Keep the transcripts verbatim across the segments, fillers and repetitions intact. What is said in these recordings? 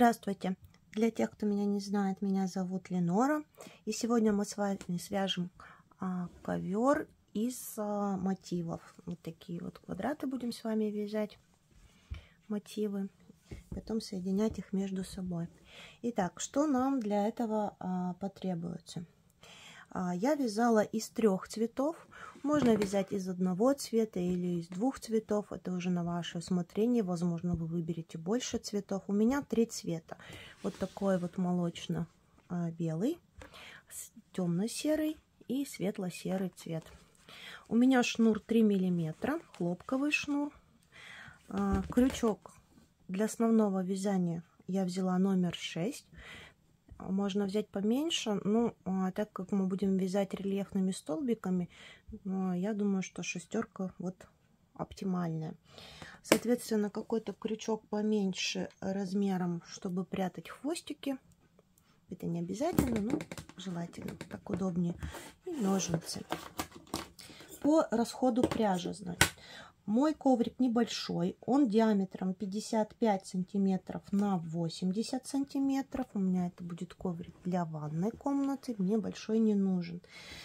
Здравствуйте! Для тех, кто меня не знает, меня зовут Ленора. И сегодня мы с вами свяжем а, ковер из а, мотивов. Вот такие вот квадраты будем с вами вязать, мотивы, потом соединять их между собой. Итак, что нам для этого а, потребуется? А, я вязала из трех цветов. Можно вязать из одного цвета или из двух цветов. Это уже на ваше усмотрение. Возможно, вы выберете больше цветов. У меня три цвета. Вот такой вот молочно-белый, темно-серый и светло-серый цвет. У меня шнур три миллиметра, хлопковый шнур. Крючок для основного вязания я взяла номер шесть. Можно взять поменьше, но а, так как мы будем вязать рельефными столбиками, а, я думаю, что шестерка вот оптимальная. Соответственно, какой-то крючок поменьше размером, чтобы прятать хвостики. Это не обязательно, но желательно, так удобнее. И ножницы. По расходу пряжи, значит. Мой коврик небольшой, он диаметром пятьдесят пять сантиметров на восемьдесят сантиметров. У меня это будет коврик для ванной комнаты, мне большой не нужен.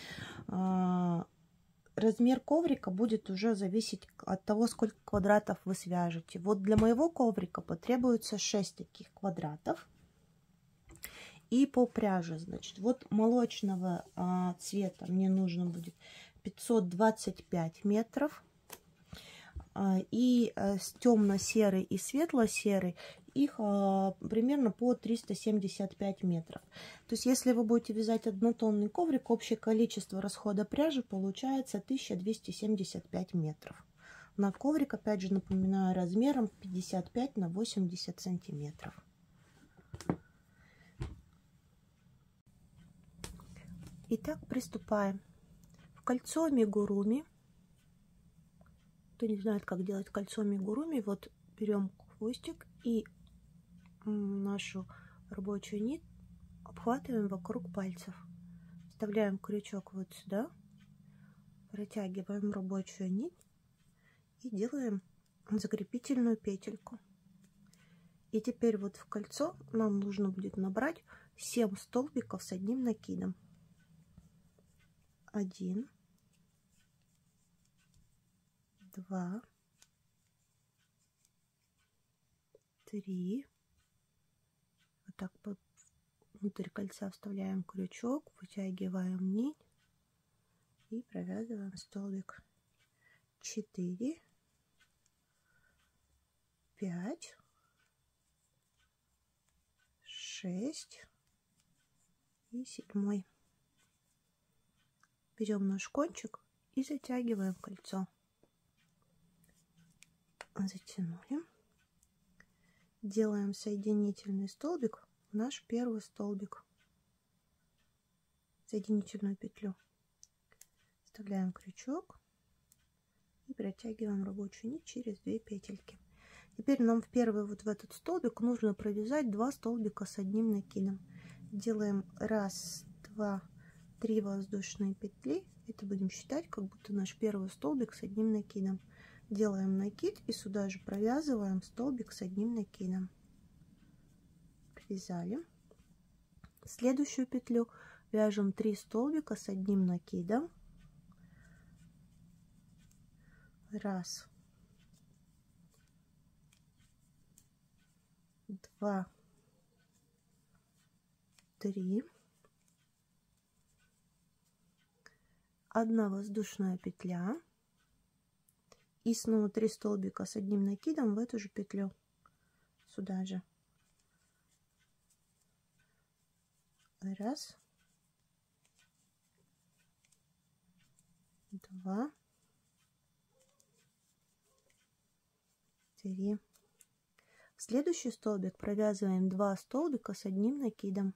Размер коврика будет уже зависеть от того, сколько квадратов вы свяжете. Вот для моего коврика потребуется шесть таких квадратов. И по пряже, значит, вот молочного цвета мне нужно будет пятьсот двадцать пять метров. И с темно-серый и светло-серый их примерно по триста семьдесят пять метров. То есть если вы будете вязать однотонный коврик, общее количество расхода пряжи получается тысяча двести семьдесят пять метров. На коврик, опять же, напоминаю, размером пятьдесят пять на восемьдесят сантиметров. Итак, приступаем. В кольцо амигуруми. Кто не знает, как делать кольцо амигуруми, вот берем хвостик и нашу рабочую нить обхватываем вокруг пальцев. Вставляем крючок вот сюда, протягиваем рабочую нить и делаем закрепительную петельку. И теперь вот в кольцо нам нужно будет набрать семь столбиков с одним накидом. Один. Два, три, вот так внутрь кольца вставляем крючок, вытягиваем нить и провязываем столбик. Четыре, пять, шесть и седьмой. Берем наш кончик и затягиваем кольцо. Затянули. Делаем соединительный столбик в наш первый столбик. Соединительную петлю. Вставляем крючок и протягиваем рабочую нить через две петельки. Теперь нам в первый вот в этот столбик нужно провязать два столбика с одним накидом. Делаем раз, два, три воздушные петли. Это будем считать, как будто наш первый столбик с одним накидом. Делаем накид и сюда же провязываем столбик с одним накидом. Провязали. Следующую петлю вяжем три столбика с одним накидом. Раз, два, три. Одна воздушная петля. И снова три столбика с одним накидом в эту же петлю. Сюда же. Раз. Два. Три. В следующий столбик провязываем два столбика с одним накидом.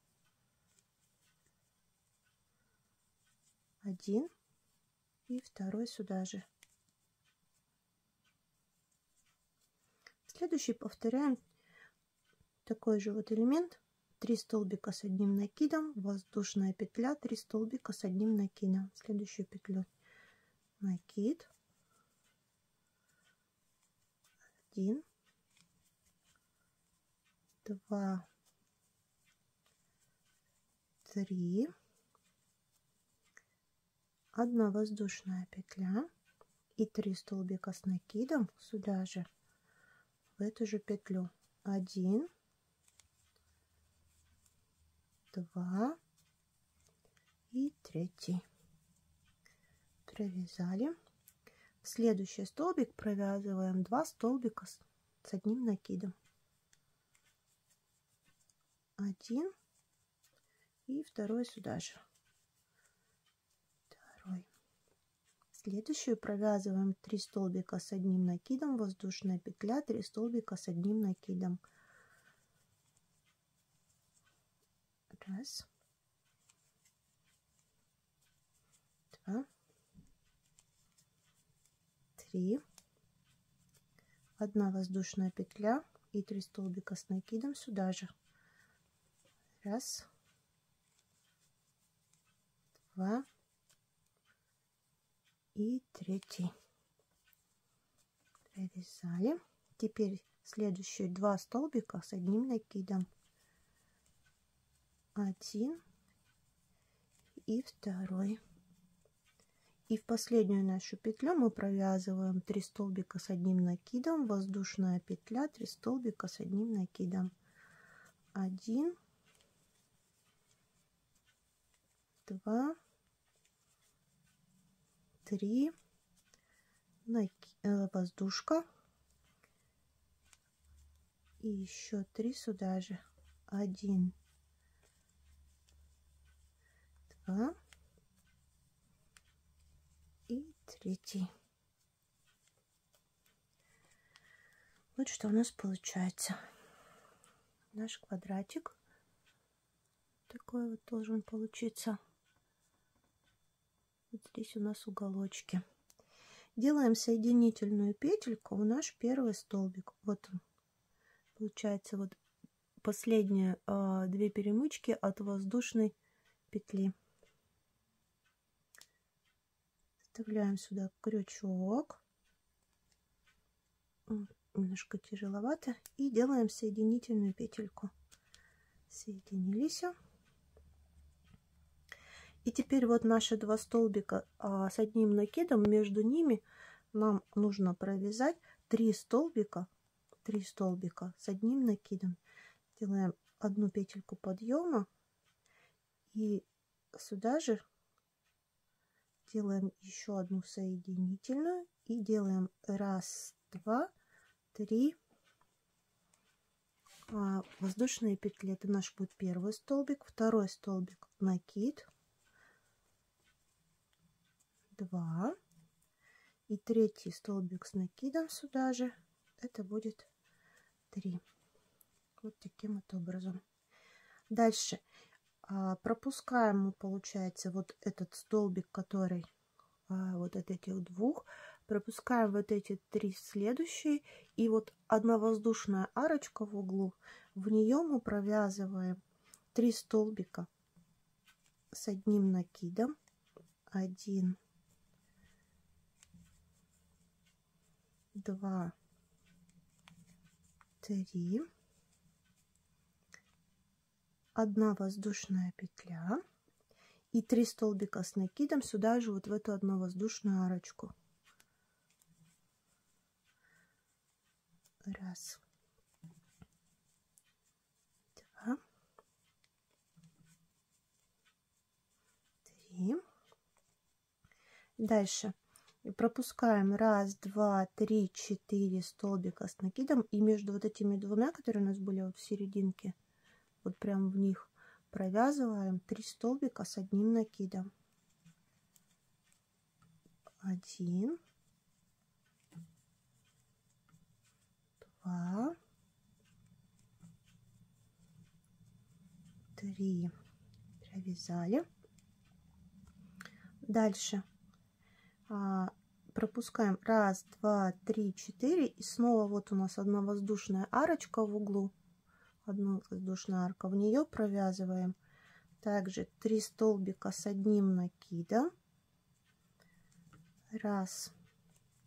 Один. И второй сюда же. Следующий повторяем такой же вот элемент. три столбика с одним накидом, воздушная петля, три столбика с одним накидом. Следующую петлю накид, один, два, три, одна воздушная петля и три столбика с накидом сюда же, в эту же петлю. Один, два и третий. Провязали. В следующий столбик провязываем два столбика с, с одним накидом. Один и второй сюда же. Второй. Следующую провязываем три столбика с одним накидом, воздушная петля, три столбика с одним накидом. Раз, два, три, одна воздушная петля и три столбика с накидом сюда же. Раз, два и третий. Провязали. Теперь следующие два столбика с одним накидом. Один и второй. И в последнюю нашу петлю мы провязываем три столбика с одним накидом, воздушная петля, три столбика с одним накидом. Один, два, три, воздушка и еще три сюда же. Один, два и третий. Вот что у нас получается. Наш квадратик такой вот должен получиться. Вот здесь у нас уголочки. Делаем соединительную петельку в наш первый столбик. Вот он. Получается вот последние э, две перемычки от воздушной петли. Вставляем сюда крючок. Немножко тяжеловато. И делаем соединительную петельку. Соединились. И теперь вот наши два столбика а, с одним накидом, между ними нам нужно провязать три столбика, три столбика с одним накидом. Делаем одну петельку подъема и сюда же делаем еще одну соединительную и делаем раз, два, три а, воздушные петли. Это наш будет первый столбик, второй столбик накид. Два и третий столбик с накидом сюда же, это будет три. Вот таким вот образом. Дальше а, пропускаем мы, получается, вот этот столбик, который а, вот от этих двух, пропускаем вот эти три следующие, и вот одна воздушная арочка в углу, в нее мы провязываем три столбика с одним накидом. Один, два, три, одна воздушная петля и три столбика с накидом сюда же, вот в эту одну воздушную арочку. Раз, два, три. Дальше пропускаем раз, два, три, четыре столбика с накидом, и между вот этими двумя, которые у нас были вот в серединке, вот прям в них провязываем три столбика с одним накидом. Один, два, три. Провязали. Дальше а, пропускаем раз, два, три, четыре, и снова вот у нас одна воздушная арочка в углу, одна воздушная арка, в нее провязываем также три столбика с одним накидом. Раз,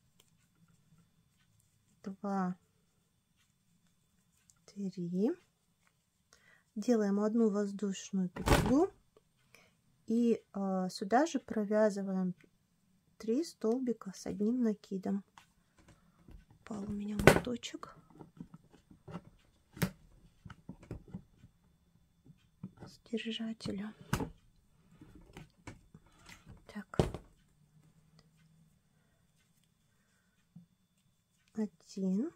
два, три, делаем одну воздушную петлю и э, сюда же провязываем три столбика с одним накидом. Упал у меня моточек с держателя. Так, один,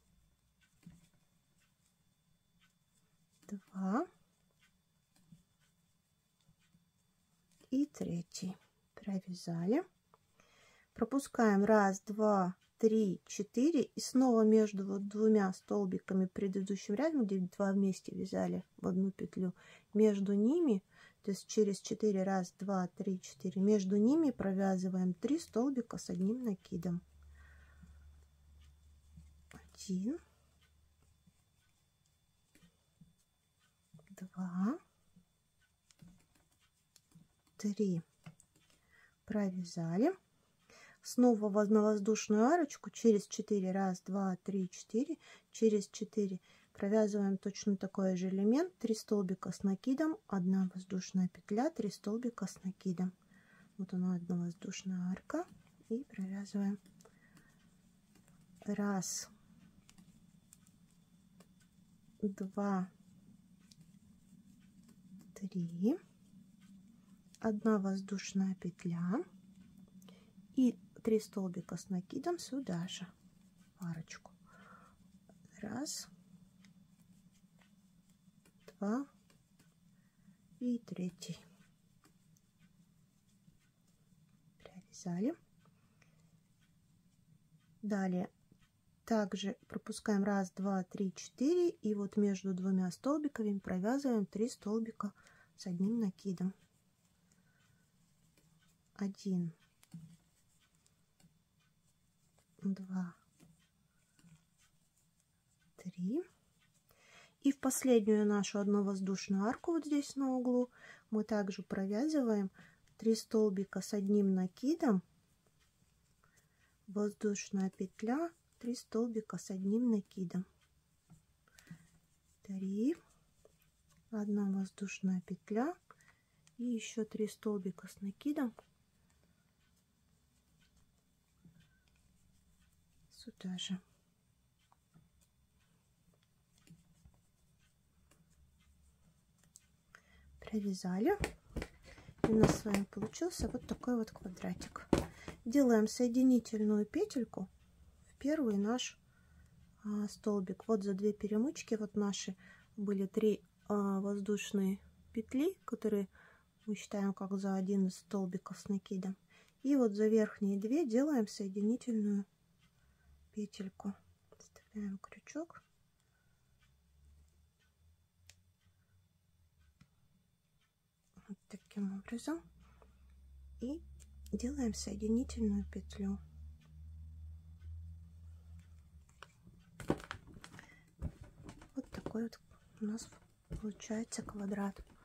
два и третий. Провязали. Пропускаем раз, два, три, четыре и снова между вот двумя столбиками предыдущим рядом, где два вместе вязали в одну петлю, между ними, то есть через четыре, раз, два, три, четыре, между ними провязываем три столбика с одним накидом. Один, два, три. Провязали. Снова на воздушную арочку через четыре, раз, два, три, четыре, через четыре провязываем точно такой же элемент, три столбика с накидом, одна воздушная петля, три столбика с накидом. Вот она, одна воздушная арка, и провязываем раз, два, три, одна воздушная петля и три столбика с накидом сюда же в арочку. Раз, два и третий. Провязали. Далее также пропускаем раз, два, три, четыре и вот между двумя столбиками провязываем три столбика с одним накидом. Один, два, три. И в последнюю нашу одну воздушную арку вот здесь на углу мы также провязываем три столбика с одним накидом, воздушная петля, три столбика с одним накидом, три, одна воздушная петля и еще три столбика с накидом сюда же. Провязали, и у нас с вами получился вот такой вот квадратик. Делаем соединительную петельку в первый наш а, столбик. Вот за две перемычки вот наши были три а, воздушные петли, которые мы считаем как за один из столбиков с накидом. И вот за верхние две делаем соединительную петельку. Вставляем крючок. Вот таким образом. И делаем соединительную петлю. Вот такой вот у нас получается квадрат.